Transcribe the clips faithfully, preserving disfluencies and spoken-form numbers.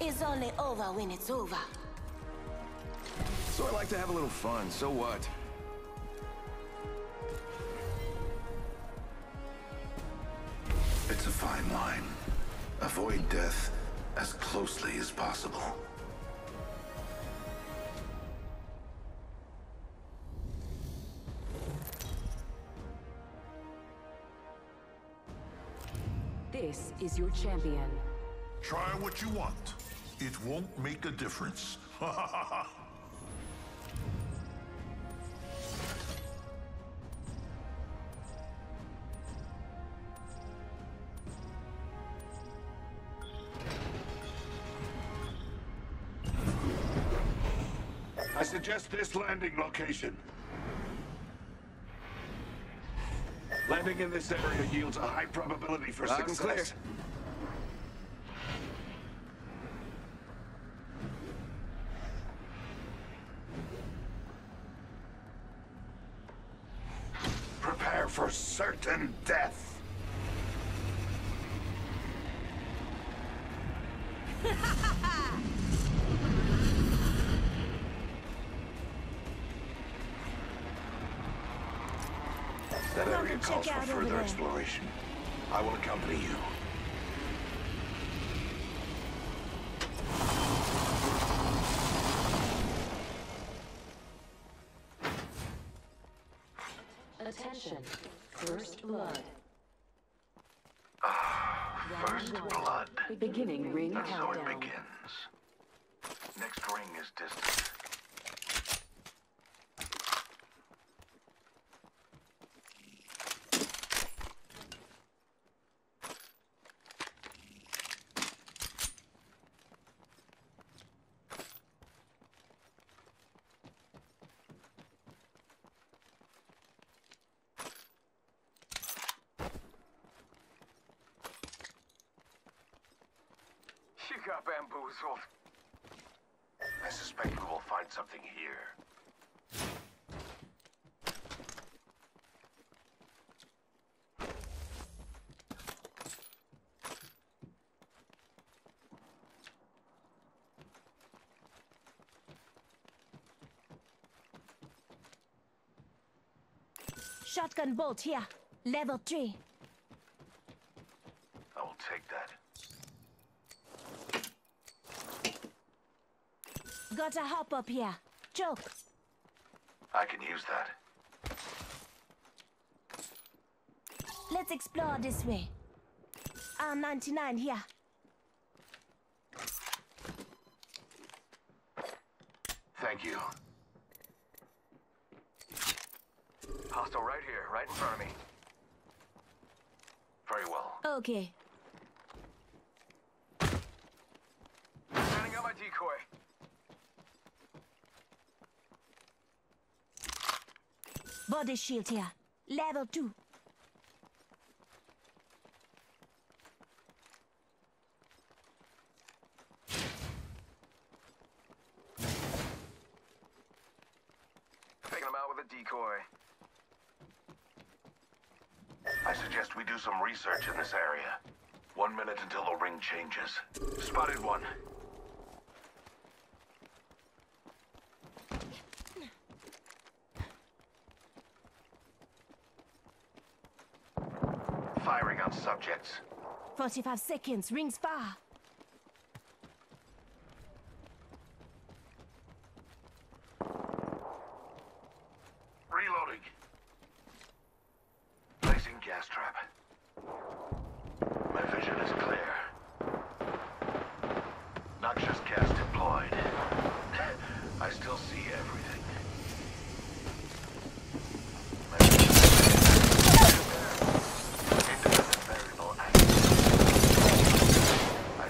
is only over when it's over. So I like to have a little fun, so what? It's a fine line. Avoid death as closely as possible. This is your champion. Try what you want. It won't make a difference. Ha ha ha ha! I suggest this landing location. Landing in this area yields a high probability for Loud and success. clear. Prepare for certain death. That area calls for further exploration. I will accompany you. Attention. First blood. Ah, first blood. Beginning ring And so it countdown. begins. Next ring is distant. You got bamboozled. I suspect we will find something here. Shotgun bolt here. Level three. I will take that. Got a hop up here. Choke. I can use that. Let's explore this way. R ninety-nine here. Thank you. Hostile right here, right in front of me. Very well. Okay. Setting up my decoy. Body shield here. Level two. Taking him out with a decoy. I suggest we do some research in this area. One minute until the ring changes. Spotted one. Firing on subjects. forty-five seconds. Rings far. Reloading. Placing gas trap. My vision is clear. Noxious gas deployed. I still see everything. My vision is clear. Independent variable active. I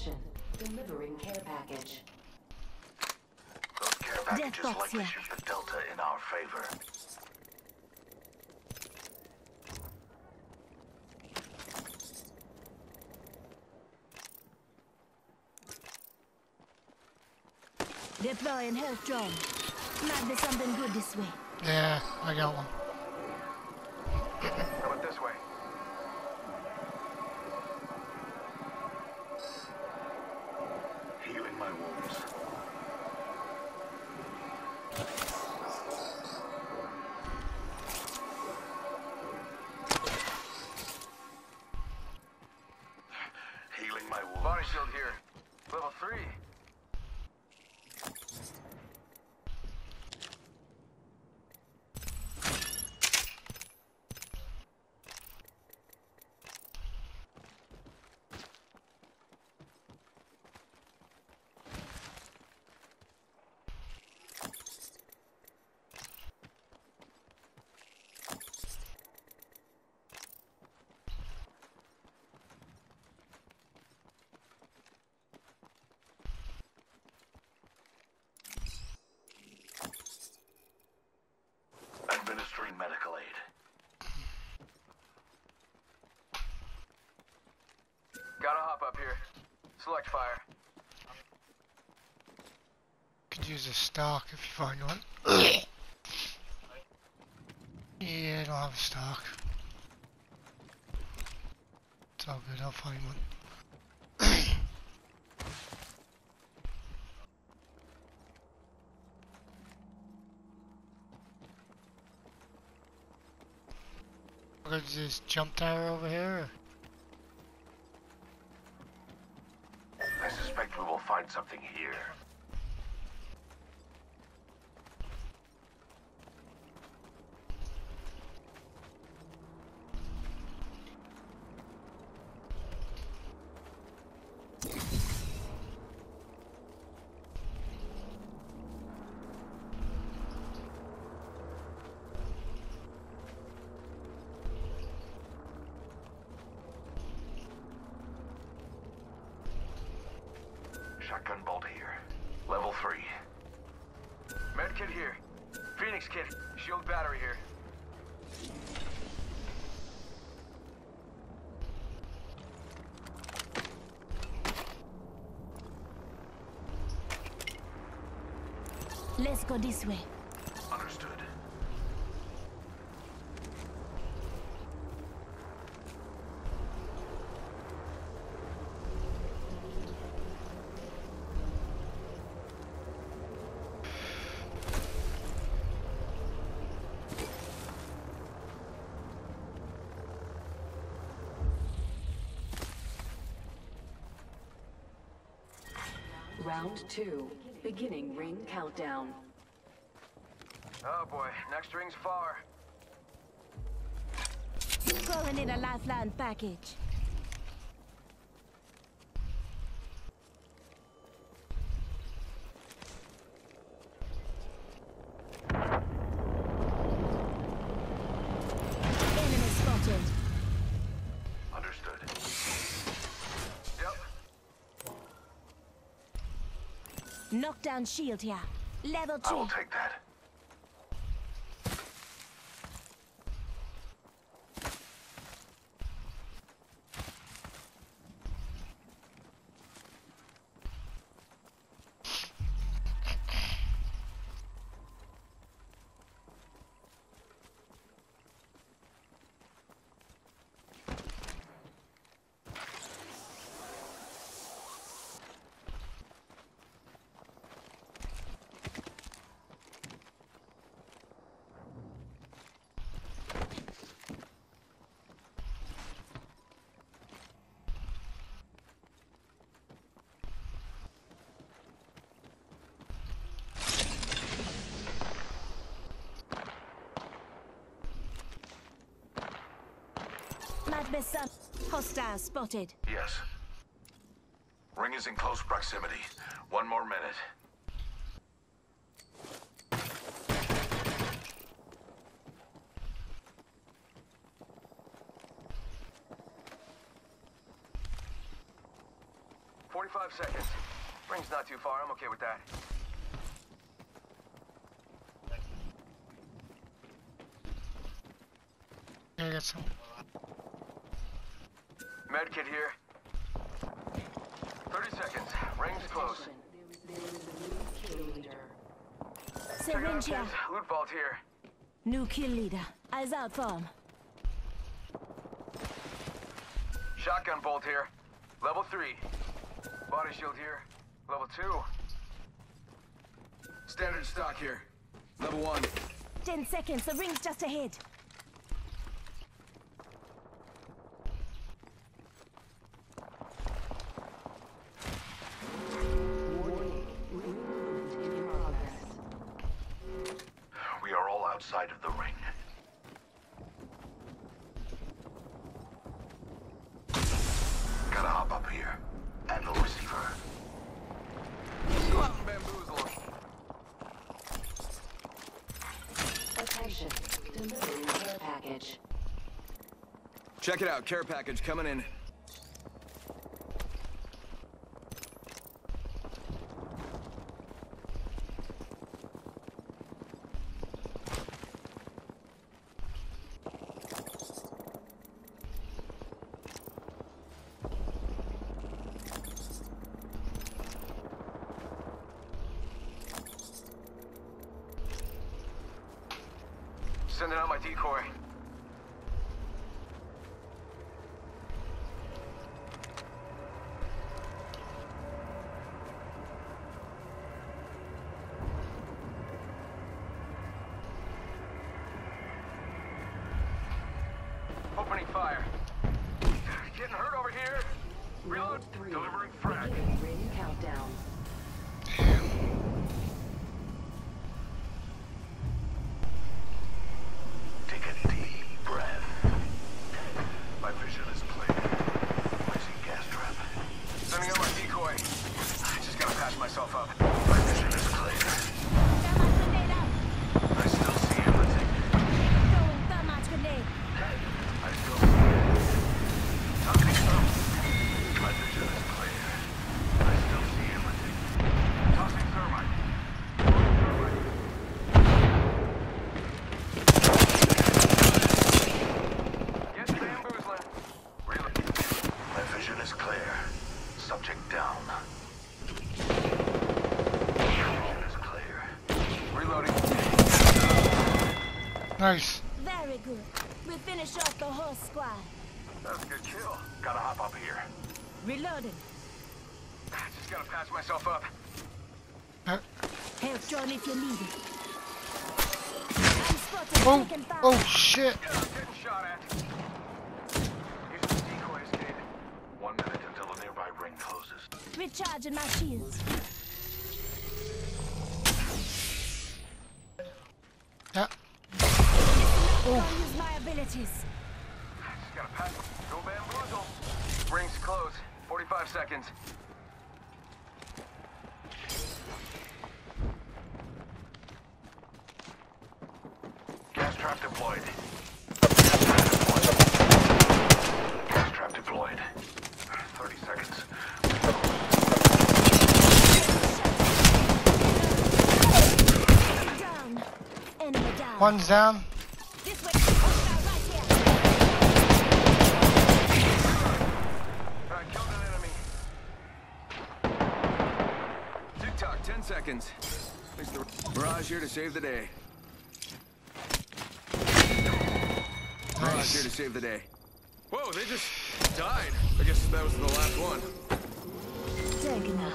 Attention. Delivering care package. Those care packages box likely here. shift the Delta in our favor. Deploying health drone. Might be something good this way. Yeah, I got one. How about this way? Healing my wounds. Healing my wounds. Body shield here. Level three. Administering medical aid. Gotta hop up here. Select fire. Could use a stock if you find one. Yeah, I don't have a stock. It's all good, I'll find one. Look at this jump tower over here. I suspect we will find something here. Shotgun bolt here. Level three. Med kit here. Phoenix kit. Shield battery here. Let's go this way. Understood. Round two. Beginning ring countdown. Oh boy, next ring's far. Calling in a lifeline package. Enemy spotted. Understood. Yep. Knockdown shield here. Level I two. will take that. Might be some hostile spotted. Yes. Ring is in close proximity. One more minute. forty-five Five seconds. Ring's not too far. I'm okay with that. Yeah, I got some. Medkit here. Thirty seconds. Ring's close. There is a new kill leader. Check it out, Syringe here. kids. Loot vault here. New kill leader. Eyes out for him. Shotgun bolt here. Level three. Body shield here. Level two. Standard stock here. Level one. Ten seconds. The ring's just ahead. Warning. Movement in progress. We are all outside of the ring. Gotta hop up here. Handle receiver. Go out and bamboozle. Attention. Delivering care package. Check it out. Care package coming in. Sending out my decoy. Opening fire. Getting hurt over here. Reload. Round three. Delivering frag. Beginning ring countdown. Take a deep breath. My vision is clear. I see gas trap. Sending out my decoy. I just gotta patch myself up. My vision is clear. Thermite grenade out. I still see everything. Throwing thermite grenade. I still see it. Talking some. My vision is clear. I still see everything. Tossing thermite. Thermite. Get bamboozling. Really? My vision is clear. Subject down. My vision is clear. Reloading. Nice. Very good. We finish off the whole squad. That was a good kill. Gotta hop up here. Reloading. Just gotta patch myself up. Uh, Help drone if you need it. I'm spotted. oh, Taking fire. oh shit. Yeah, I'm getting shot at. Using the decoys, kid. One minute until the nearby ring closes. Recharging my shields. Yeah. Don't use my abilities. Just gotta patch. Go bamboozle. Rings close. forty-five seconds. Gas trap deployed. Gas trap deployed. Gas trap deployed. thirty seconds. Down. Enemy down. One's down. This way. Hostile right here. I killed an enemy. Tick-tock, ten seconds. Thanks to Mirage here to save the day. Mirage Nice. here to save the day. Whoa, they just died. I guess that was the last one. Taking out.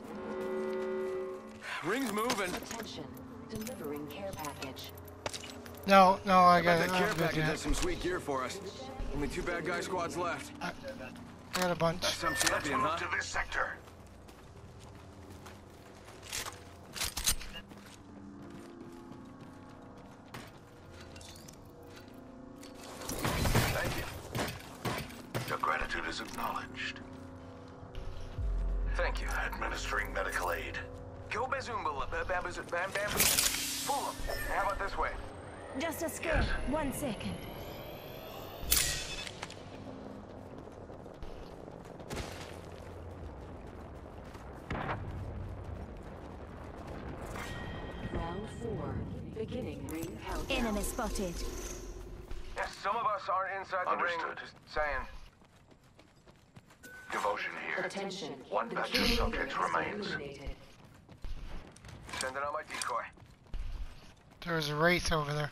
Ring's moving. Attention. Delivering care package. No, no, I I got bet it. that care I'm good package yet. has some sweet gear for us. Only two bad guy squads left. I got a bunch. That's some Let's champion, move huh? to this sector. Thank you. Your gratitude is acknowledged. Thank you. Administering medical aid. Go bazoomba, bamboozle, bam, bam. Fool 'em. How about this way? Just a scan. One second. four. Beginning ring countdown. Enemy spotted. Yes, some of us aren't inside the ring. Understood. Just saying. Devotion here. Attention. One The batch of king subjects has been remains. eliminated. Sending out my decoy. There's a wraith over there.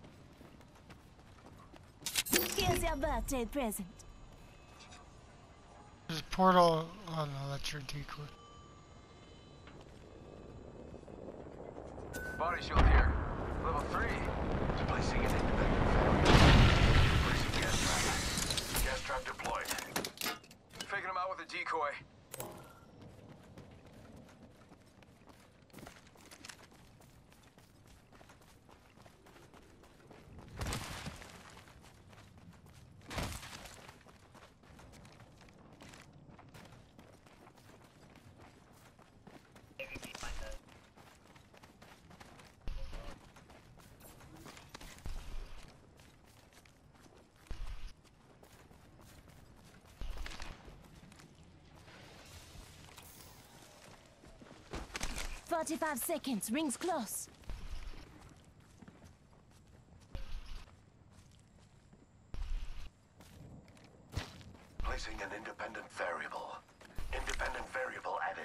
Here's your birthday present. There's a portal. Oh no, that's your decoy. Body shield here. Level three. Placing an independent variable. Placing gas trap. Gas trap deployed. Faking him out with a decoy. Forty-five seconds. Rings close. Placing an independent variable. Independent variable added.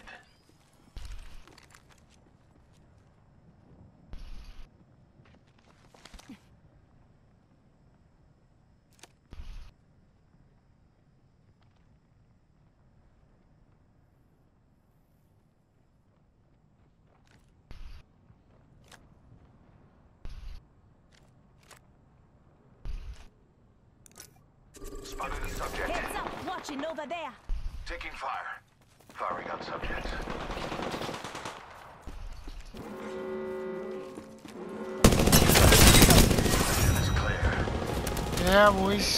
Spotted a subject. Heads up. Watching over there. Taking fire. Firing on subjects. Vision is clear. Yeah, boys.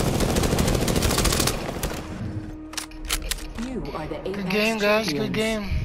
You are the Good Apex game, guys. Good champions. game.